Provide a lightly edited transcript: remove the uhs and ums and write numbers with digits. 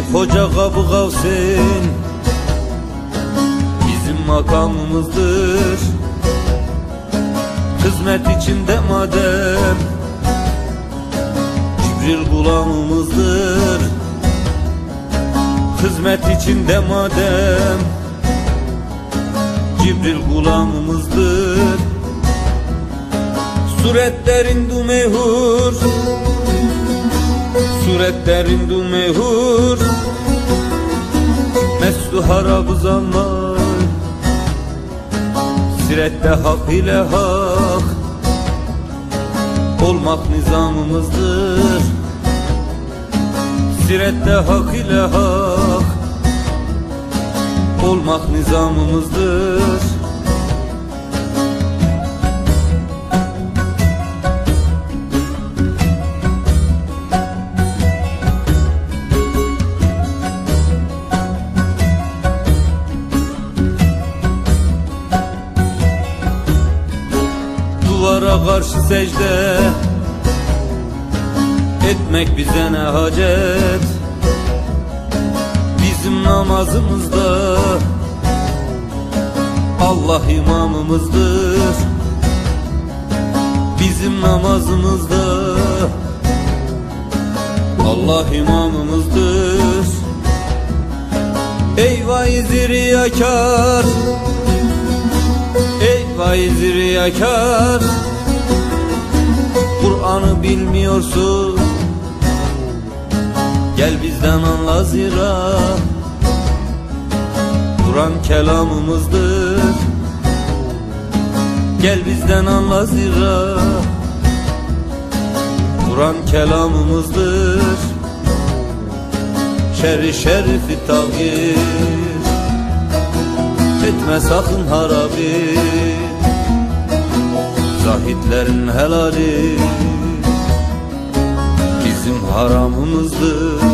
Hoca Kabı Gavs'in bizim makamımızdır. Hizmet içinde madem Cibril gulamımızdır. Hizmet içinde madem Cibril gulamımızdır. Suretlerinde mehur, suretlerinde mehur, meslu harabı zaman, sirette hak ile hak olmak nizamımızdır. Sirette hak ile hak olmak nizamımızdır. Duvara karşı secde etmek bize ne hacet? Bizim namazımızda Allah imamımızdır. Bizim namazımızda Allah imamımızdır. Ey vaiz riyakar, ey vaiz riyakar, Kur'an'ı bilmiyorsun, gel bizden anla zira Kur'an kelamımızdır. Gel bizden anla zira Kur'an kelamımızdır. Şerri şerifi tağir etme sakın harabi, zahitlerin helali bizim haramımızdır.